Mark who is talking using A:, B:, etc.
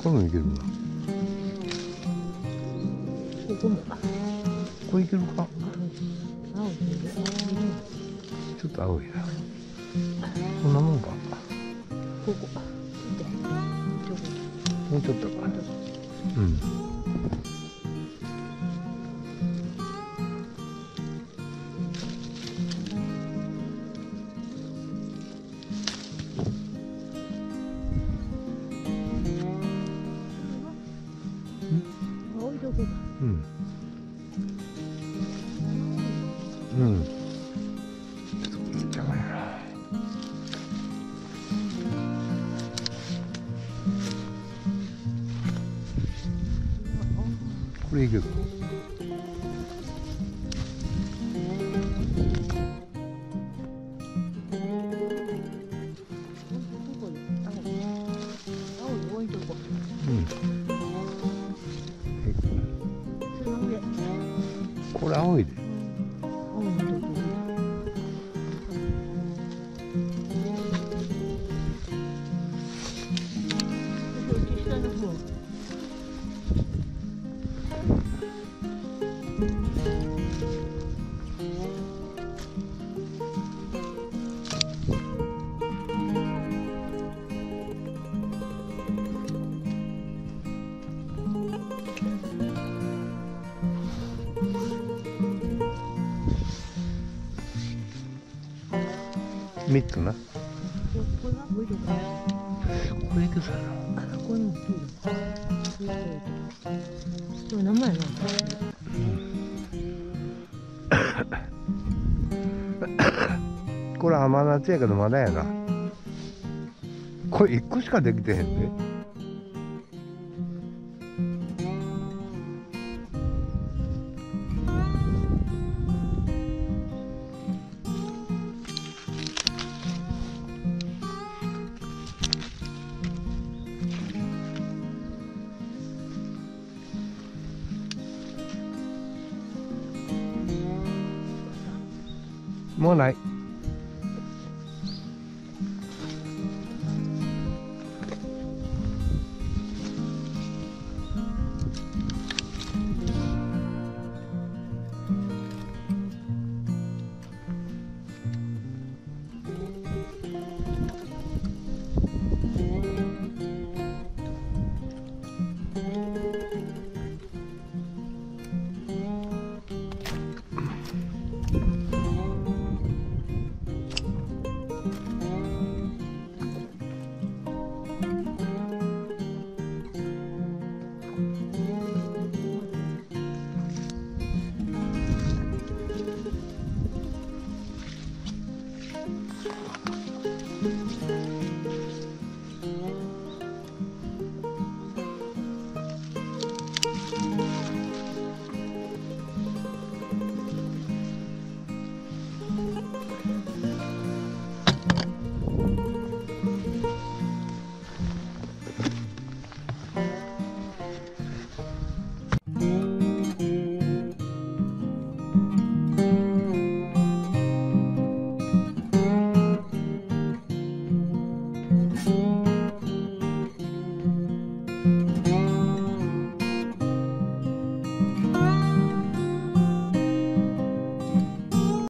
A: これもいけるな。
B: ここも。
A: これいけるか。
B: 青いける。
A: ちょっと青いな。こんなもんか。
B: ここ。
A: もうちょっとか。うん。
B: 青いとこか。
A: うん。うん。ちょっと邪魔やな。これいいけど。うん。これ青いで。3つな。これいくさな。
B: これもそうだ。そう名前な。
A: これ甘夏やけどまだやな。これ1個しかできてへんで。もうない。